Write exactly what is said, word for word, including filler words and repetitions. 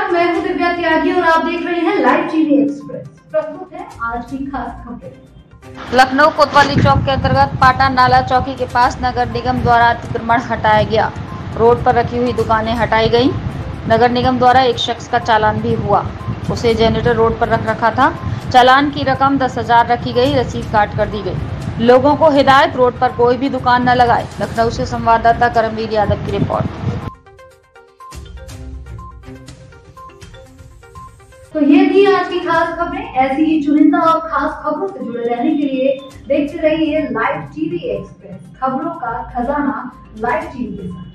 नमस्कार, मैं हूं दिव्या त्यागी और आप देख रहे हैं लाइव टीवी एक्सप्रेस। प्रस्तुत है आज की खास खबरें। लखनऊ कोतवाली चौक के अंतर्गत पाटा नाला चौकी के पास नगर निगम द्वारा अतिक्रमण हटाया गया। रोड पर रखी हुई दुकानें हटाई गईं। नगर निगम द्वारा एक शख्स का चालान भी हुआ। उसे जनरेटर रोड पर रख रखा था। चालान की रकम दस हजार रखी गई, रसीद काट कर दी गई। लोगों को हिदायत, रोड पर कोई भी दुकान न लगाए। लखनऊ से संवाददाता करमवीर यादव की रिपोर्ट। तो ये थी आज की खास खबरें। ऐसी ही चुनिंदा और खास खबरों से जुड़े रहने के लिए देखते रहिए लाइव टीवी एक्सप्रेस। खबरों का खजाना लाइव टीवी के साथ।